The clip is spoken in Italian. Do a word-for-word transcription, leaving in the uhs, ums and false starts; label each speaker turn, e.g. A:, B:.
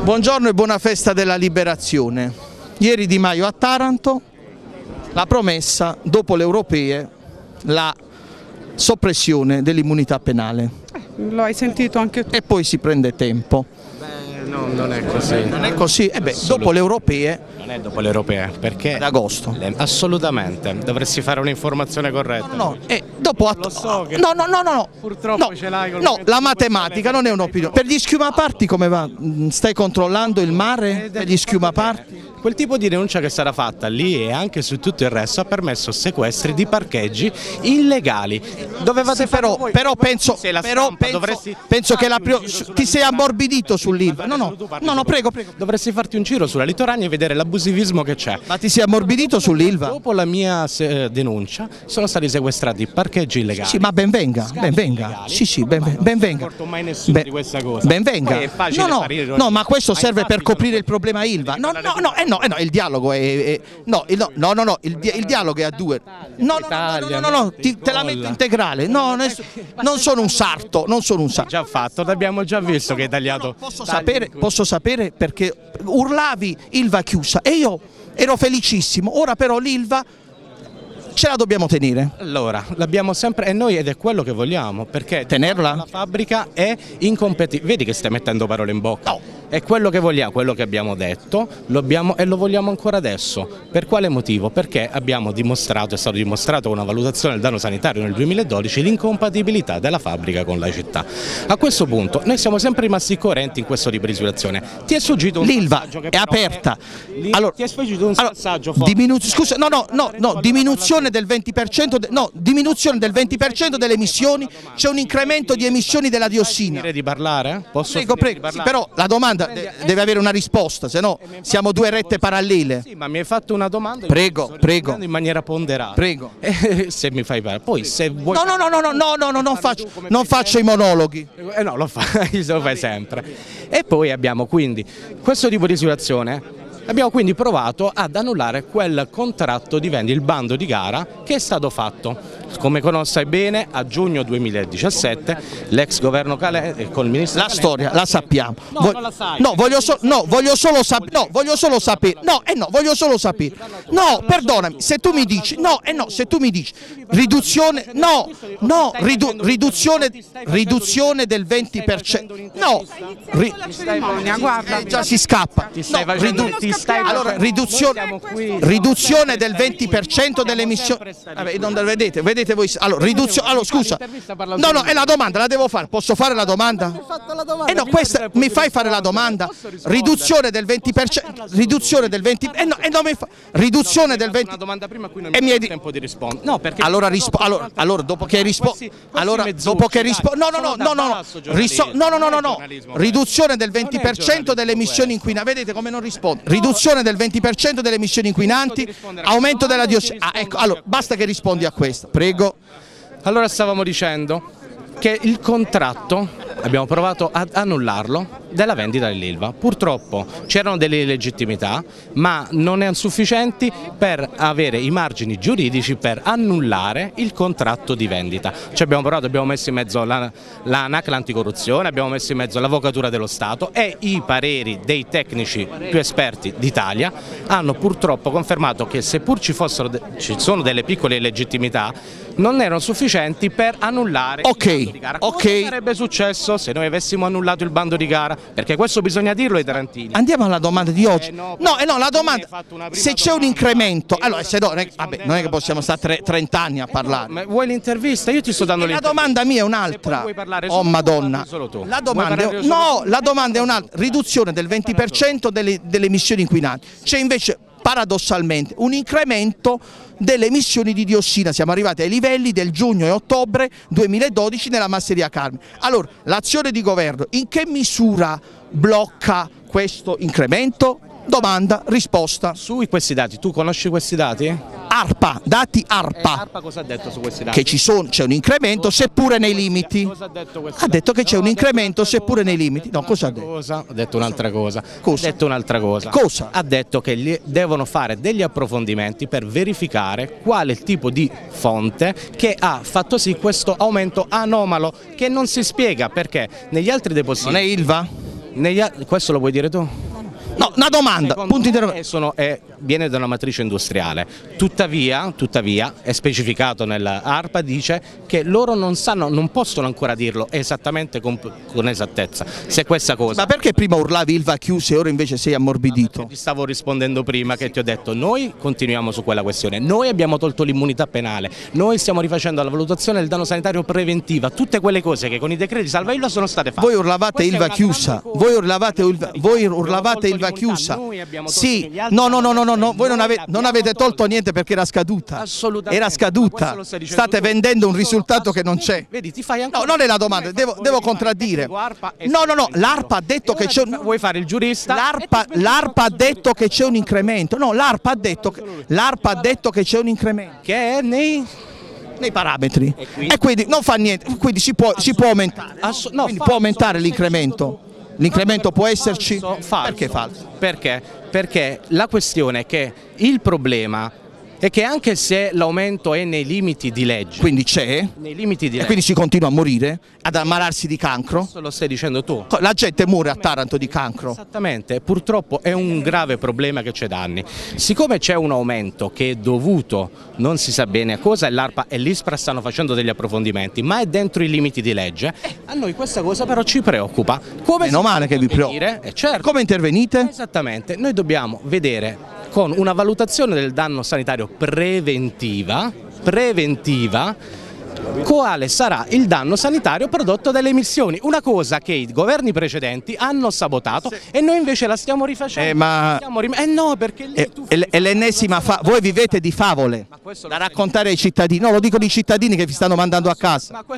A: Buongiorno e buona festa della liberazione. Ieri Di Maio a Taranto, la promessa dopo le europee, la soppressione dell'immunità penale.
B: Lo hai sentito anche tu?
A: E poi si prende tempo.
C: Beh, no, non è così.
A: Non è così? Eh beh, dopo le europee.
C: Non è dopo le europee, perché
A: ad agosto.
C: Assolutamente, dovresti fare un'informazione corretta.
A: No, no, e dopo a...
C: Lo so che
A: no, no, no, no, no.
C: Purtroppo
A: no,
C: ce l'hai col
A: no,
C: mezzo
A: la matematica non è un'opinione. Per gli schiumaparti come va? Stai controllando il mare per gli schiumaparti?
C: Quel tipo di denuncia che sarà fatta lì e anche su tutto il resto ha permesso sequestri di parcheggi illegali. Dovevate
A: sì, però,
C: voi,
A: però penso, però
C: stampa,
A: penso,
C: dovresti
A: penso che la prima, ti sei ammorbidito sull'Ilva. No, no, no, no, prego, prego.
C: Dovresti farti un giro sulla litorania e vedere l'abusivismo che c'è.
A: Ma ti sei ammorbidito sull'Ilva?
C: Dopo la mia eh, denuncia sono stati sequestrati parcheggi illegali.
A: Sì, ma ben venga, ben venga.
C: Illegali.
A: Sì, sì, ben, ben venga.
C: Non porto mai nessuno
A: ben,
C: di questa cosa.
A: Ben venga.
C: Poi è facile
A: no, no,
C: fare ironia.
A: no, ma questo
C: Ma
A: serve per
C: infatti
A: coprire il problema Ilva. No, no, no, eh no, eh no, il dialogo è, è no, il, no, no, no, il, il dialogo è a due. No, no, no, no, no, no, no, ti, te la metto integrale. No, ness, non sono un sarto, non sono un sarto.
C: Già fatto, l'abbiamo già visto che hai tagliato.
A: No, posso sapere, posso sapere perché urlavi Ilva chiusa e io ero felicissimo. Ora però l'Ilva ce la dobbiamo tenere.
C: Allora, l'abbiamo sempre e noi ed è quello che vogliamo, perché
A: tenerla?
C: La fabbrica è incompetibile. Vedi che stai mettendo parole in bocca?
A: No.
C: È quello che vogliamo, quello che abbiamo detto, lo abbiamo e lo vogliamo ancora adesso. Per quale motivo? Perché abbiamo dimostrato, è stato dimostrato con una valutazione del danno sanitario nel duemiladodici, l'incompatibilità della fabbrica con la città. A questo punto noi siamo sempre rimasti coerenti in questo tipo di situazione. Ti è sfuggito un
A: L'Ilva
C: passaggio che
A: è aperta.
C: È...
A: Allora,
C: ti è sfuggito un
A: allora,
C: passaggio
A: diminu... Scusa, no, no, no, no, diminuzione del venti per cento, de... no, diminuzione del venti per cento delle emissioni, c'è un incremento di emissioni della diossina.
C: Di parlare? Posso
A: prego, prego,
C: di parlare?
A: Sì, però la domanda de deve avere una risposta, se no siamo due rette parallele.
C: Sì, ma mi hai fatto una domanda.
A: Prego, prego.
C: In maniera ponderata.
A: Prego.
C: Eh, se mi fai parlare. Poi se vuoi.
A: No, no, no, no, no, no, no, no, non faccio, non faccio i monologhi.
C: Eh no, lo fai, lo fai sempre. E poi abbiamo quindi questo tipo di situazione. Abbiamo quindi provato ad annullare quel contratto di vendita, il bando di gara che è stato fatto. Come conosci bene, a giugno duemiladiciassette l'ex governo Calenda con il ministro
A: la
C: Calenda,
A: storia la sappiamo.
C: no,
A: Vo
C: non la sai.
A: No, voglio, so no, voglio solo sapere. No, voglio solo sapere. No, eh no, voglio solo sapere. No, perdonami, se tu mi dici, no, eh no, se tu mi dici riduzione, no, no, ridu riduzione, riduzione del venti per cento. No, ri
B: guarda.
A: Eh, già si scappa.
C: Ti stai
A: no,
C: facendo,
A: ridu
C: ti stai
A: allora, riduzione, riduzione del venti per cento delle emissioni. Vabbè, non vedete, vedete voi. Allora, riduzione. Allora, scusa. No, no, è la domanda, la devo fare. Posso fare la domanda? Eh no, questa mi fai fare la domanda. Riduzione del venti per cento. Riduzione del venti per cento. Eh no, eh no, mi fa... Riduzione del venti per cento.
C: Una domanda prima a cui non
A: mi
C: mi
A: hai
C: hai tempo di rispondere. No, perché
A: allora rispo allora, allora dopo che rispondo allora dopo che rispondo no no no no no no Riso no no no no no riduzione del venti per cento delle emissioni inquinanti. Vedete come non rispondo? Riduzione del venti per cento delle emissioni inquinanti, aumento della diossina. Ah, ecco, allora basta che rispondi a questo. Prego.
C: Allora stavamo dicendo che il contratto abbiamo provato ad annullarlo della vendita dell'Ilva. Purtroppo c'erano delle illegittimità, ma non erano sufficienti per avere i margini giuridici per annullare il contratto di vendita. Ci abbiamo provato, abbiamo messo in mezzo la, la ANAC, l'anticorruzione, abbiamo messo in mezzo l'Avvocatura dello Stato e i pareri dei tecnici più esperti d'Italia hanno purtroppo confermato che seppur ci fossero de ci sono delle piccole illegittimità, non erano sufficienti per annullare
A: okay,
C: il bando di gara.
A: ok.
C: Cosa sarebbe successo se noi avessimo annullato il bando di gara? Perché questo bisogna dirlo ai tarantini.
A: Andiamo alla domanda di oggi.
C: Eh no,
A: no, eh no, la domanda, se c'è un incremento,
C: e
A: allora se no, non è, vabbè, non è che possiamo stare trenta anni a parlare.
C: Ma vuoi l'intervista? Io ti sto dando l'intervista.
A: La domanda mia è un'altra. Oh Madonna. La domanda è, no, la domanda è un'altra. Riduzione del venti per cento delle, delle emissioni inquinanti. C'è invece paradossalmente un incremento delle emissioni di diossina. Siamo arrivati ai livelli del giugno e ottobre duemiladodici nella masseria Carmine. Allora, l'azione di governo in che misura blocca questo incremento? Domanda, risposta.
C: Su questi dati, tu conosci questi dati?
A: ARPA, dati ARPA.
C: Eh, ARPA cosa ha detto su questi dati?
A: Che ci sono, c'è un incremento seppure nei limiti.
C: Cosa ha detto questo?
A: Ha detto che c'è un incremento seppure nei limiti. No, cosa ha detto?
C: Cosa? Ha detto un'altra cosa.
A: Cosa?
C: Ha detto un'altra cosa.
A: Cosa?
C: Ha detto che gli devono fare degli approfondimenti per verificare quale il tipo di fonte che ha fatto sì questo aumento anomalo che non si spiega perché negli altri depositi.
A: Non è Ilva?
C: Negli, questo lo puoi dire tu?
A: No, una domanda, punto interrogativo.
C: Sono, è, viene da una matrice industriale, tuttavia, tuttavia è specificato nell'ARPA, dice che loro non sanno, non possono ancora dirlo esattamente con, con esattezza se questa cosa.
A: Ma perché prima urlavi Ilva chiusa e ora invece sei ammorbidito?
C: Ti stavo rispondendo prima che ti ho detto noi continuiamo su quella questione, noi abbiamo tolto l'immunità penale, noi stiamo rifacendo la valutazione del danno sanitario preventiva, tutte quelle cose che con i decreti salva Ilva sono state fatte.
A: Voi urlavate Ilva chiusa, voi urlavate Ilva, voi urlavate Ilva chiusa. Sì, no, no, no, no, no, no, voi non avete, non avete tolto niente perché era scaduta. Era scaduta. State vendendo un risultato che non c'è.
C: Vedi, ti fai
A: No, non è la domanda, devo, devo contraddire. No, no, no, l'ARPA ha detto che c'è un...
C: Vuoi fare il giurista?
A: L'ARPA ha detto che c'è un incremento. No, l'ARPA ha detto che l'ARPA ha detto che c'è un incremento.
C: Che è nei
A: nei parametri. E quindi, e quindi non fa niente, quindi si può, si può aumentare.
C: No,
A: quindi può aumentare l'incremento. L'incremento può esserci?
C: Falso.
A: Perché falso?
C: Perché? Perché la questione è che il problema è che anche se l'aumento è nei limiti di legge,
A: quindi c'è,
C: nei limiti di legge,
A: e quindi si continua a morire, ad ammalarsi di cancro.
C: Questo lo stai dicendo tu.
A: La gente muore a Taranto di cancro.
C: Esattamente, purtroppo è un grave problema che c'è da anni. Siccome c'è un aumento che è dovuto, non si sa bene a cosa, e l'ARPA e l'ISPRA stanno facendo degli approfondimenti, ma è dentro i limiti di legge, a noi questa cosa però ci preoccupa. Come
A: Meno male che vi preoccupa.
C: Eh, certo.
A: Come intervenite?
C: Esattamente, noi dobbiamo vedere con una valutazione del danno sanitario preventiva, preventiva, quale sarà il danno sanitario prodotto dalle emissioni, una cosa che i governi precedenti hanno sabotato e noi invece la stiamo rifacendo.
A: Eh, ma...
C: stiamo rim... eh no, perché lì
A: eh, è, è l'ennesima fa... voi vivete di favole da raccontare ai cittadini, no, lo dico ai cittadini che vi stanno mandando a casa.